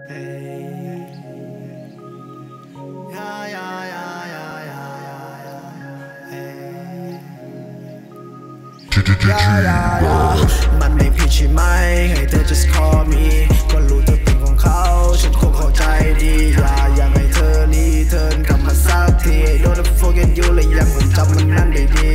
มันไม่ผิดใช่ไหมให้เธอ just call me ก็รู้เธอเป็นของเขาฉันคงเข้าใจดีอยากให้เธอรีเทิร์นกลับมาสักที Don't forget you และยังคงจำมันนั้นได้ดี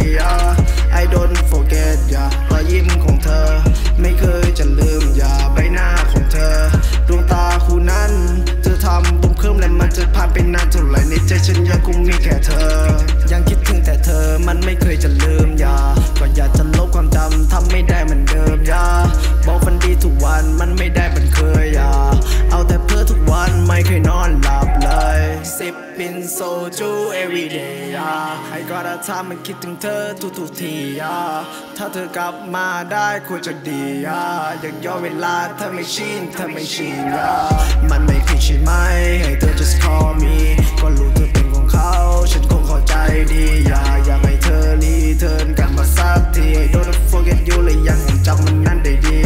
I don't forget รอยยิ้มของเธอไม่เคยจะลืมใบหน้าของเธอดวงตาคู่นั้นเธอทำบุ้มเคลิ้มและมันจะผ่านไปนานเท่าไหร่ในใจฉันยังคงมีแค่เธอยังคิดถึงแต่เธอมันไม่เคยจะลืมก็อยากจะลบความจำทำไม่ได้เหมือนเดิมบอกฝันดีทุกวันมันไม่ได้เหมือนเคยเอาแต่เพ้อทุกวันไม่เคยนอนหลับเลยSipping soju every day ให้ก็ได้ทำมันคิดถึงเธอทุกทีถ้าเธอกลับมาได้ควรจะดีอยากย้อนเวลาถ้าไม่ชินมันไม่ผิดใช่ไหมให้เธอ just call me ก็รู้เธอเป็นของเขาฉันคงเข้าใจดีอยากให้เธอรีเทิร์นกลับมาสักที Don't forget you และยังคงจำมันนั้นได้ดี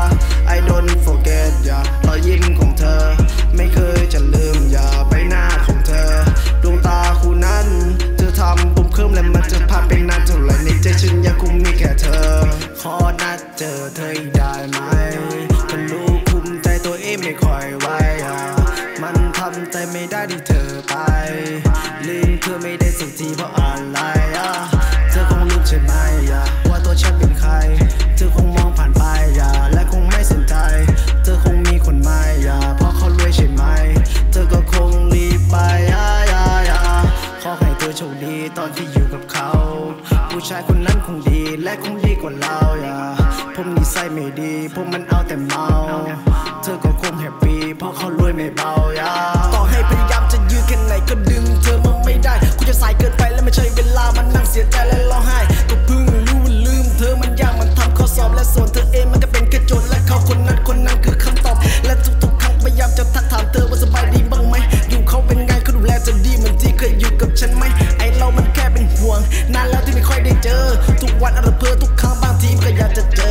I don't forget รอยยิ้มของเธอไม่เคยจะลืมใบหน้าของเธอดวงตาคู่นั้นเธอทำบุ้มเคลิ้มและมันจะผ่านไปนานเท่าไหร่ในใจฉันยังคงมีแค่เธอขอนัดเจอเธอได้ไหมก็รู้คุมใจตัวเองไม่ค่อยไหวมันทำใจไม่ได้ที่เธอไปลืมเธอไม่ได้สักทีเพราะอะไรเธอคงลืมใช่ไหมว่าตัวฉันเป็นใครเธอคงมองผ่านไปและคงไม่สนใจเธอคงมีคนใหม่เพราะเขารวยใช่ไหมเธอก็คงรีบไปขอให้เธอโชคดีตอนที่อยู่กับเขาผู้ชายคนนั้นคงดีและคงดีกว่าเราผมนิสัยไม่ดีผมมันเอาแต่เมาเธอก็คงแฮปปี้เพราะเขารวยไม่เบาต่อให้พยายามจะยื้อแค่ไหนก็ดึงเธอมาไม่ได้คุณจะสายเกินไปและไม่ใช่เวลามันนั่งเสียใจและร้องไห้ก็เพิ่งรู้ว่าลืมเธอมันยากมันทำข้อสอบและส่วนเธอเองมันก็เป็นแค่โจทย์และเขาคนนั้นคือคำตอบและทุกครั้งพยายามจะทักถามเธอว่าสบายดีบ้างไหมอยู่เขาเป็นไงเขาดูแลจะดีเหมือนที่เคยอยู่กับฉันไหมไอเรามันแค่เป็นห่วงนานแล้วที่ไม่ค่อยได้เจอทุกวันอะไรเพ้อทุกครั้งบางทีก็อยากจะเจอ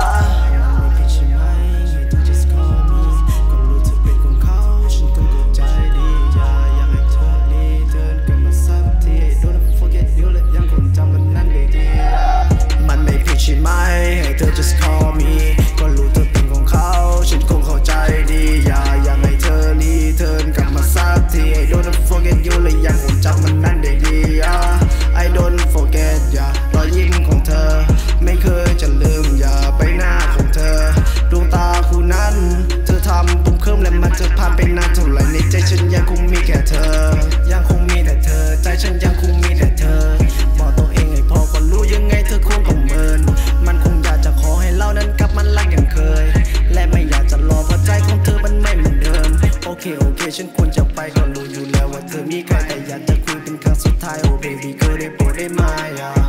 ให้เธอ just call me ก็รู้เธอเป็นของเขาฉันคงเข้าใจดีอยากให้เธอรีเทิร์นกลับมาสักที Don't forget you และยังคงจำมันนั้นได้ดี I don't forget รอยยิ้มของเธอไม่เคยจะลืมใบหน้าของเธอดวงตาคู่นั้นเธอทำบุ้มเคลิ้มและมันจะผ่านไปนานเท่าไหร่ในใจฉันยังคงมีแค่เธอยังคงมีแต่เธอใจฉันยังคงมีแต่เธอบอกตัวเองให้พอก็รู้ยังไงเธอคงเมินมันคงอยากจะขอให้เรานั้นกลับมันรักอย่างเคยและไม่อยากจะรอเพราะใจของเธอมันไม่เหมือนเดิมโอเคฉันควรจะไปก็รู้อยู่แล้วว่าเธอมีใครแต่อยากจะคุยเป็นครั้งสุดท้าย Oh baby ก็ได้โปรดได้ไหม